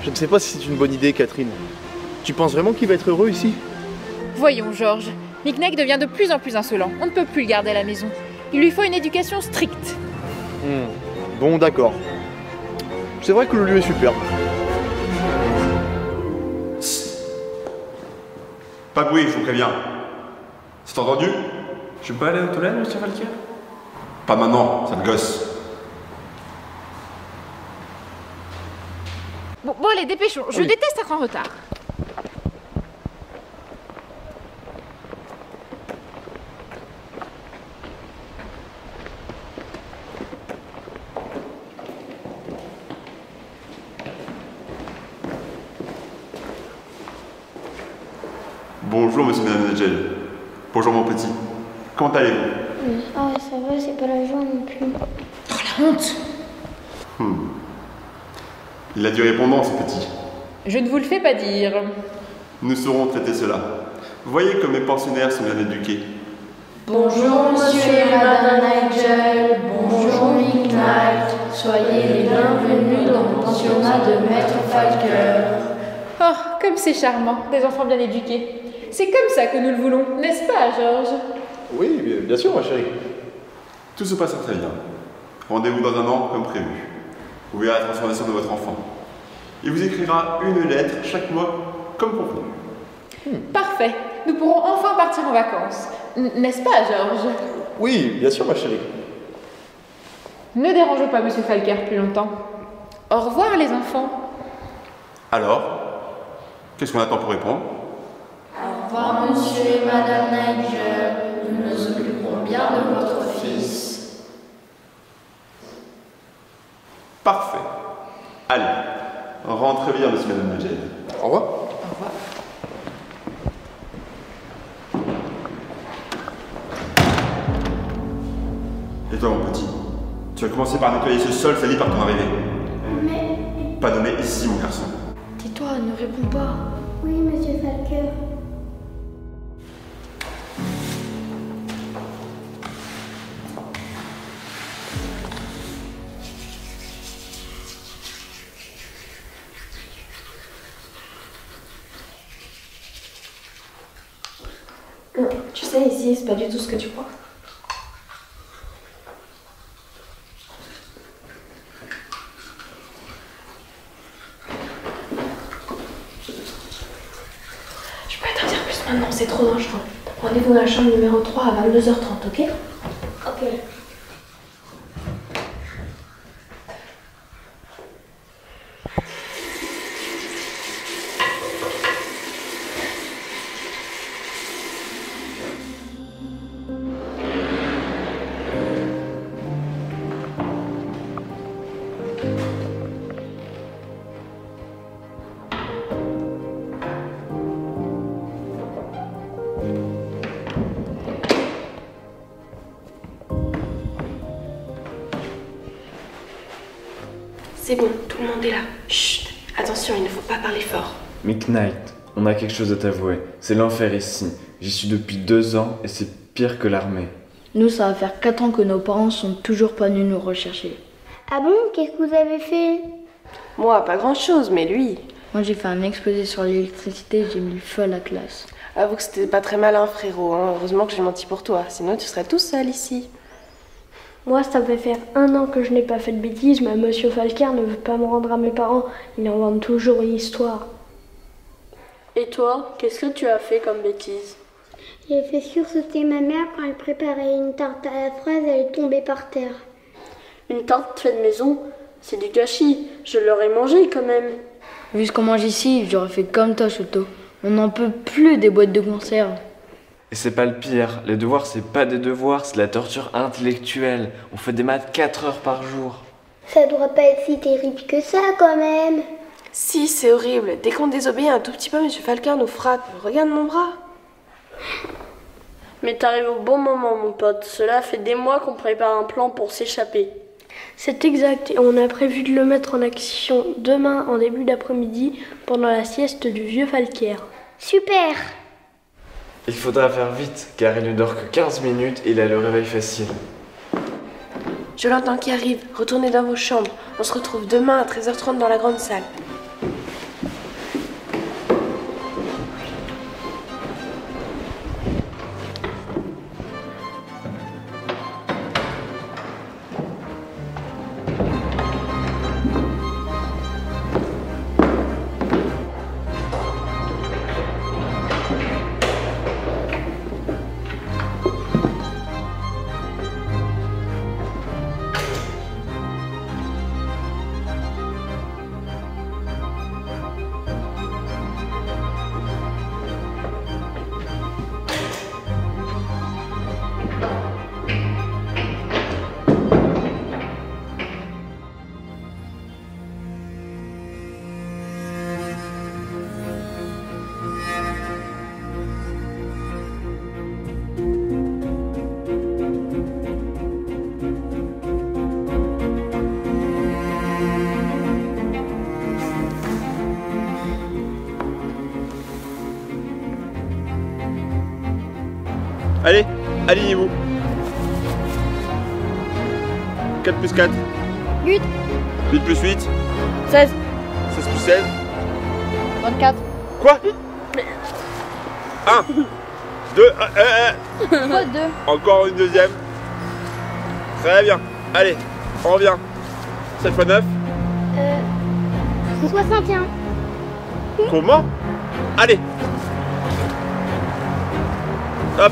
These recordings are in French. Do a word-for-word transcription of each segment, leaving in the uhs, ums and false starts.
Je ne sais pas si c'est une bonne idée, Catherine. Tu penses vraiment qu'il va être heureux ici? Voyons, Georges. Mick Knight devient de plus en plus insolent. On ne peut plus le garder à la maison. Il lui faut une éducation stricte. Hmm. Bon, d'accord. C'est vrai que le lieu est superbe. Pas de bruit, je vous préviens. C'est entendu? Je peux aller aux toilettes, monsieur Falker? Pas maintenant, sale gosse. Bon, bon allez, dépêchons. Je Oui. déteste être en retard. Bonjour, monsieur et madame Nigel. Bonjour, mon petit. Comment allez-vous? Ah, ça va, c'est pas la joie non plus. Oh, la honte! Hmm. Il a du répondant, ce petit. Je ne vous le fais pas dire. Nous saurons traiter cela. Voyez comme mes pensionnaires sont bien éduqués. Bonjour monsieur et madame Nigel, bonjour Mick Knight, soyez les bienvenus dans le pensionnat de Maître Falker. Oh, comme c'est charmant, des enfants bien éduqués. C'est comme ça que nous le voulons, n'est-ce pas, Georges? Oui, bien sûr, ma chérie. Tout se passera très bien. Rendez-vous dans un an comme prévu. Vous verrez la transformation de votre enfant. Il vous écrira une lettre chaque mois, comme convenu. Hmm. Parfait, nous pourrons enfin partir en vacances. N- N'est-ce pas, Georges? Oui, bien sûr, ma chérie. Ne dérangeons pas monsieur Falker plus longtemps. Au revoir, les enfants. Alors, qu'est-ce qu'on attend pour répondre? Au revoir monsieur et madame Nigel, nous nous occuperons bien de votre fils. Parfait. Allez, rentrez bien, monsieur et madame Nigel. Au revoir. Au revoir. Et toi, mon petit, tu vas commencer par nettoyer ce sol sali par ton arrivée. Mais... Pas nommé ici, mon garçon. Tais-toi, ne réponds pas. Oui, monsieur Falker. Tu sais, ici, c'est pas du tout ce que tu crois. Je peux pas t'en dire plus maintenant, c'est trop dangereux. Rendez-vous dans la chambre numéro trois à vingt-deux heures trente, ok? Ok. C'est bon, tout le monde est là. Chut, attention, il ne faut pas parler fort. Mick Knight, on a quelque chose à t'avouer. C'est l'enfer ici. J'y suis depuis deux ans et c'est pire que l'armée. Nous, ça va faire quatre ans que nos parents sont toujours pas venus nous rechercher. Ah bon? Qu'est-ce que vous avez fait? Moi, pas grand-chose, mais lui... Moi, j'ai fait un exposé sur l'électricité, j'ai mis le feu à la classe. Avoue que c'était pas très malin, frérot. Hein. Heureusement que j'ai menti pour toi, sinon tu serais tout seul ici. Moi, ça fait faire un an que je n'ai pas fait de bêtises, mais monsieur Falker ne veut pas me rendre à mes parents. Il invente toujours une histoire. Et toi, qu'est-ce que tu as fait comme bêtise? J'ai fait sursauter ma mère quand elle préparait une tarte à la fraise, elle est tombée par terre. Une tarte faite maison, c'est du gâchis. Je l'aurais mangée quand même. Vu ce qu'on mange ici, j'aurais fait comme toi, Choto. On n'en peut plus des boîtes de conserve. Et c'est pas le pire. Les devoirs, c'est pas des devoirs, c'est de la torture intellectuelle. On fait des maths quatre heures par jour. Ça doit pas être si terrible que ça, quand même. Si, c'est horrible. Dès qu'on désobéit un tout petit peu, monsieur Falker nous frappe. Regarde mon bras. Mais t'arrives au bon moment, mon pote. Cela fait des mois qu'on prépare un plan pour s'échapper. C'est exact, et on a prévu de le mettre en action demain en début d'après-midi pendant la sieste du vieux Falker. Super! Il faudra faire vite, car il ne dort que quinze minutes et il a le réveil facile. Je l'entends qui arrive. Retournez dans vos chambres. On se retrouve demain à treize heures trente dans la grande salle. Allez, alignez-vous. quatre plus quatre. huit. huit plus huit. seize. seize plus seize. vingt-quatre. Quoi? un. deux. Quoi, deux? Encore une deuxième. Très bien. Allez, on revient. sept fois neuf. Euh. soixante et un. Comment? Allez. Hop.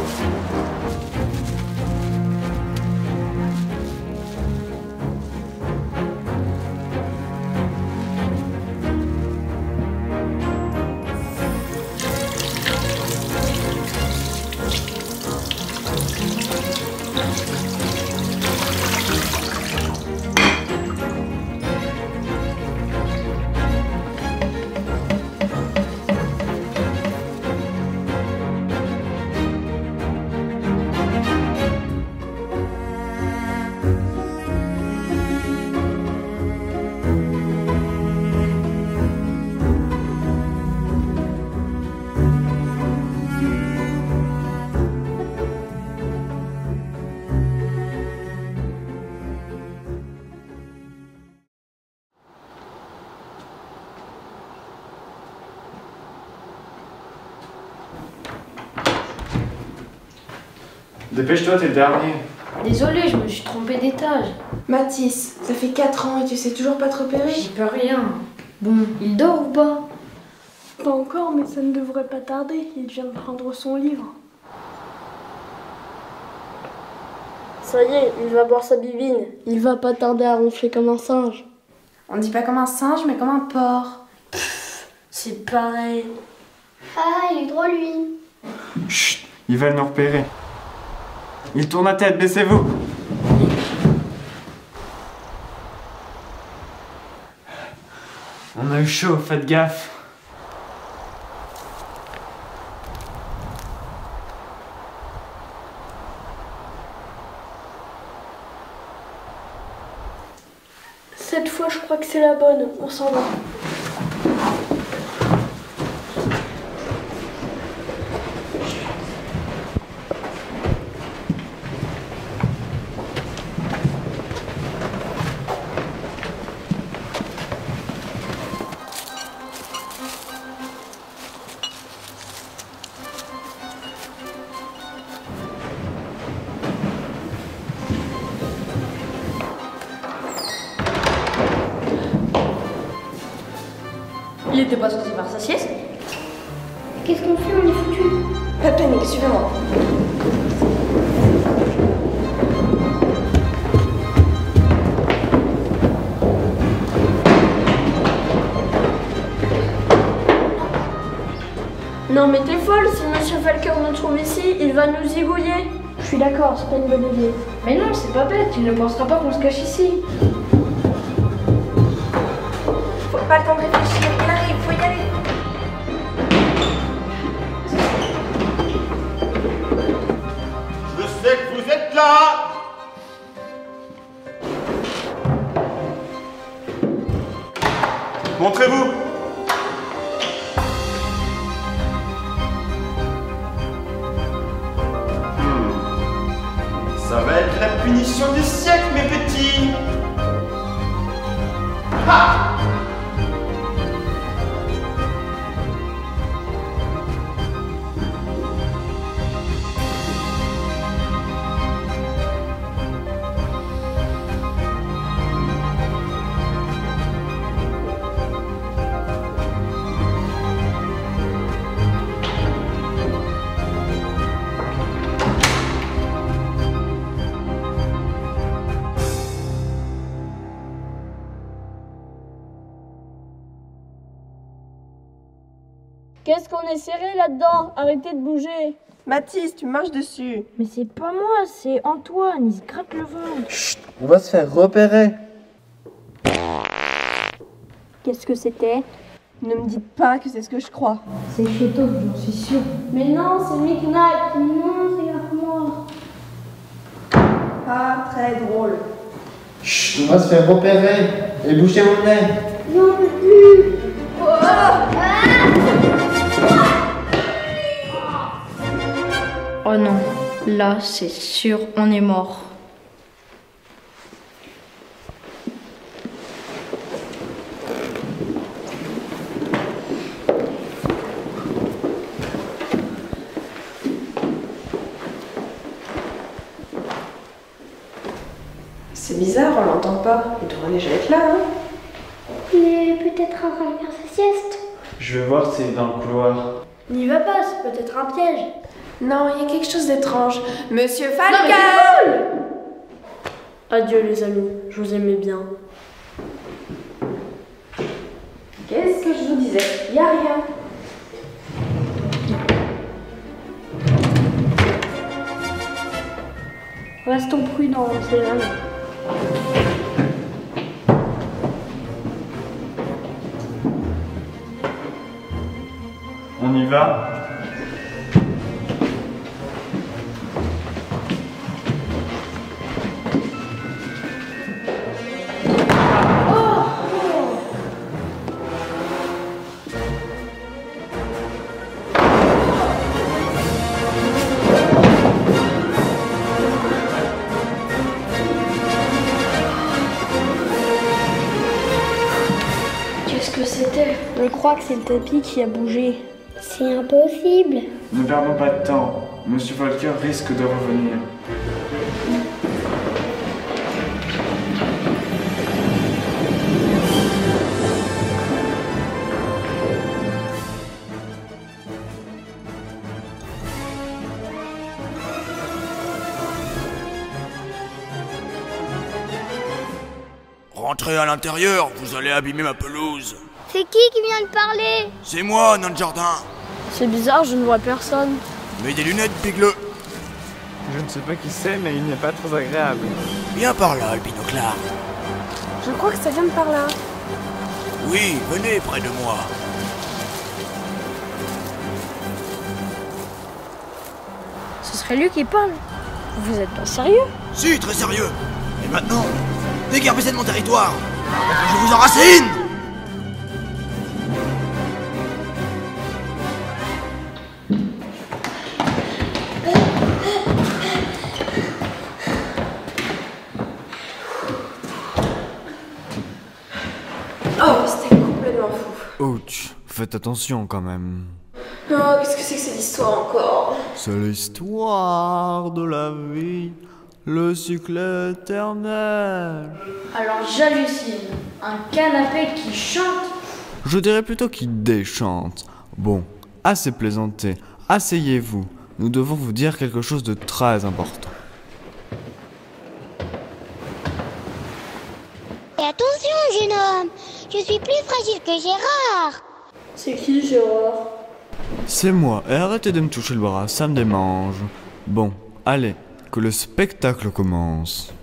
Dépêche-toi, t'es le dernier. Désolé, je me suis trompé d'étage. Mathis, ça fait quatre ans et tu sais toujours pas te repérer. J'y peux rien. Bon, il dort ou pas? Pas encore, mais ça ne devrait pas tarder. Il vient de prendre son livre. Ça y est, il va boire sa bibine. Il va pas tarder à ronfler comme un singe. On dit pas comme un singe, mais comme un porc. C'est pareil. Ah, il est drôle, lui. Chut, ils veulent nous repérer. Il tourne la tête, baissez-vous. On a eu chaud, faites gaffe. Cette fois, je crois que c'est la bonne. On s'en va. Il était pas censé faire sa sieste? Qu'est-ce qu'on fait? On est foutu. Pas de panique, suivez-moi. Non mais t'es folle, si Monsieur Falker nous trouve ici, il va nous zigouiller. Je suis d'accord, c'est pas une bonne idée. Mais non, c'est pas bête, il ne pensera pas qu'on se cache ici. Faut pas le temps de réfléchir, il arrive, faut y aller. Je sais que vous êtes là. Montrez-vous. Ça va être la punition du siècle, mes petits. Ha! Qu'est-ce qu'on est serré là-dedans? Arrêtez de bouger. Mathis, tu marches dessus. Mais c'est pas moi, c'est Antoine, il se gratte le ventre. Chut, on va se faire repérer. Qu'est-ce que c'était? Ne me dites pas que c'est ce que je crois. C'est Cheto, j'en suis sûre. Mais non, c'est Mick Knight. Non, c'est Armoire. Pas très drôle. Chut, on va se faire repérer. Et boucher mon nez. Non plus. Oh Oh non, là c'est sûr, on est mort. C'est bizarre, on l'entend pas. Il devrait déjà être là, hein. Il est peut-être en train de faire sa sieste. Je vais voir s'il est dans le couloir. N'y va pas, c'est peut-être un piège. Non, il y a quelque chose d'étrange. Monsieur Falcon! Adieu les amis, je vous aimais bien. Qu'est-ce que je vous disais? Y a rien. Restons prudents, on sait jamais. On y va? Qu'est-ce que c'était? Je crois que c'est le tapis qui a bougé. C'est impossible. Ne perdons pas de temps. Monsieur Volker risque de revenir. Rentrez à l'intérieur, vous allez abîmer ma pelouse. C'est qui qui vient de parler? C'est moi, nain de jardin. C'est bizarre, je ne vois personne. Mets des lunettes, Pigleux. Je ne sais pas qui c'est, mais il n'est pas très agréable. Viens par là, le binoclard. Je crois que ça vient de par là. Oui, venez près de moi. Ce serait lui qui parle. Vous êtes pas sérieux? Si, très sérieux. Et maintenant, déguerpissez de mon territoire. Je vous enracine. Oh, c'était complètement fou. Ouch, faites attention quand même. Oh, qu'est-ce que c'est que cette histoire encore? C'est l'histoire de la vie, le cycle éternel. Alors j'hallucine. Un canapé qui chante? Je dirais plutôt qu'il déchante. Bon, assez plaisanté, asseyez-vous. Nous devons vous dire quelque chose de très important. Et attention, jeune homme, je suis plus fragile que Gérard. C'est qui Gérard? C'est moi, et arrêtez de me toucher le bras, ça me démange. Bon, allez, que le spectacle commence.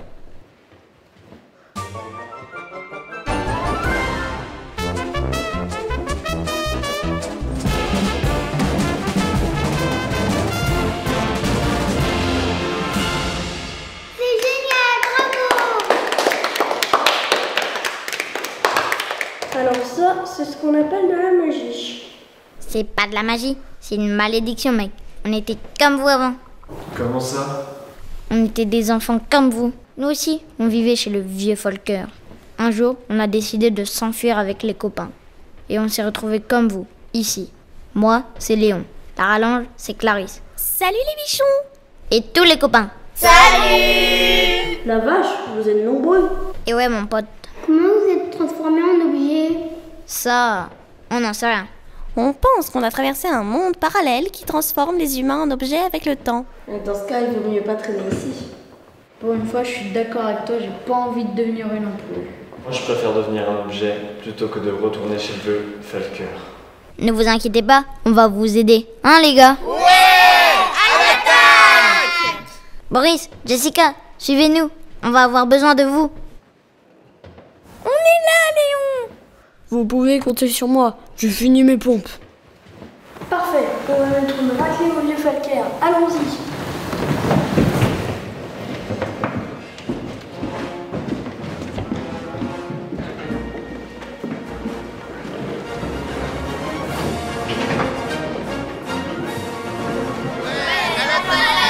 Alors ça, c'est ce qu'on appelle de la magie. C'est pas de la magie, c'est une malédiction, mec. On était comme vous avant. Comment ça? On était des enfants comme vous. Nous aussi, on vivait chez le vieux Volker. Un jour, on a décidé de s'enfuir avec les copains. Et on s'est retrouvés comme vous, ici. Moi, c'est Léon. La rallonge, c'est Clarisse. Salut les bichons! Et tous les copains. Salut! La vache, vous êtes nombreux. Et ouais, mon pote. Comment vous êtes transformés en objet? Ça, on n'en sait rien. On pense qu'on a traversé un monde parallèle qui transforme les humains en objets avec le temps. Dans ce cas, il vaut mieux pas traîner ici. Pour une fois, je suis d'accord avec toi, j'ai pas envie de devenir une ampoule. Moi, je préfère devenir un objet plutôt que de retourner chez le vieux Falker. Ne vous inquiétez pas, on va vous aider. Hein, les gars? Ouais! À l'attaque! Boris, Jessica, suivez-nous. On va avoir besoin de vous. On est là, Léon! Vous pouvez compter sur moi, je finis mes pompes. Parfait, on va mettre une raclée au vieux Falker. Allons-y. À la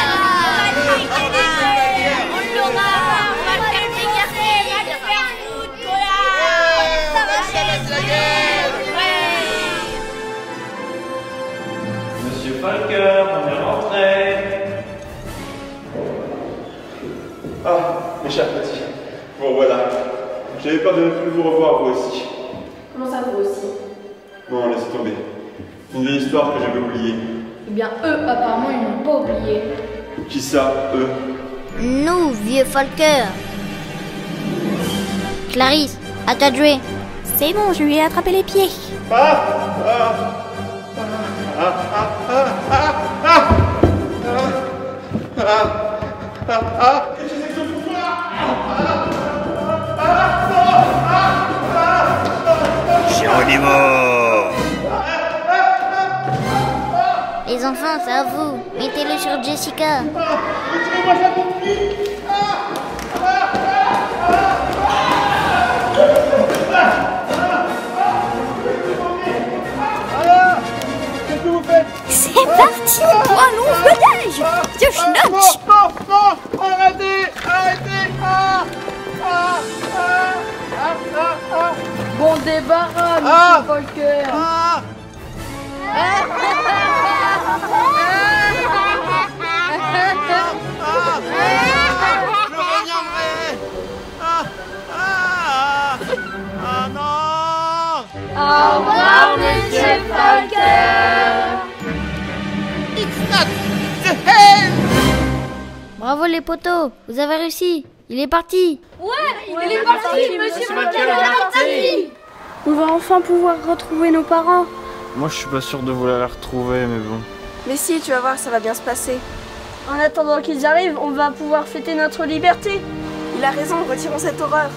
J'avais peur de ne plus vous revoir, vous aussi. Comment ça, vous aussi? Non, laissez tomber. C'est une vieille histoire que j'avais oubliée. Eh bien, eux, apparemment, ils n'ont pas oublié. Qui ça, eux? Nous, vieux Folker. Clarisse, à toi de jouer. C'est bon, je lui ai attrapé les pieds. Ah ah ah ah ah ah ah ah ah ah qu'est-ce que c'est que ce pouvoir? Géronimo! Les enfants, c'est à vous. Mettez-le sur Jessica. Retirez-moi ça tout de suite! Qu'est-ce que vous faites? C'est parti, toi, long vedage! Je schnock! Non, non, non! Arrêtez! Arrêtez! Ah! Ah! Ah! Ah! Ah! Ah! Bon débarras, Ah. monsieur Folker. Ah! Je reviendrai! Ah! Ah! Ah non! Au revoir, monsieur Folker. It's not the hell! Bravo les potos, vous avez réussi. Il est parti. Ouais, il est parti, monsieur Folker, il est parti. On va enfin pouvoir retrouver nos parents. Moi, je suis pas sûr de vouloir la retrouver, mais bon. Mais si, tu vas voir, ça va bien se passer. En attendant qu'ils arrivent, on va pouvoir fêter notre liberté. Il a raison, retirons cette horreur.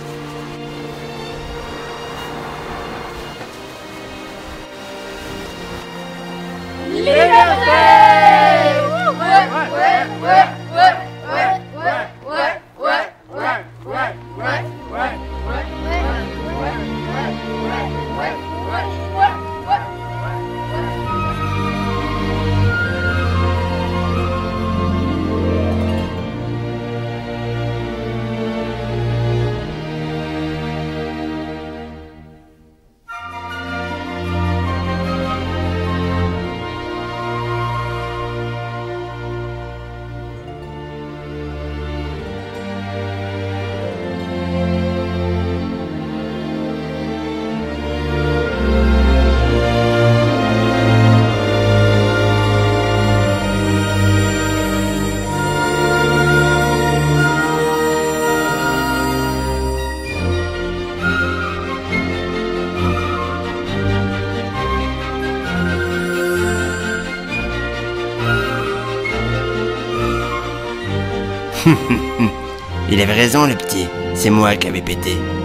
Il avait raison, le petit. C'est moi qui avais pété.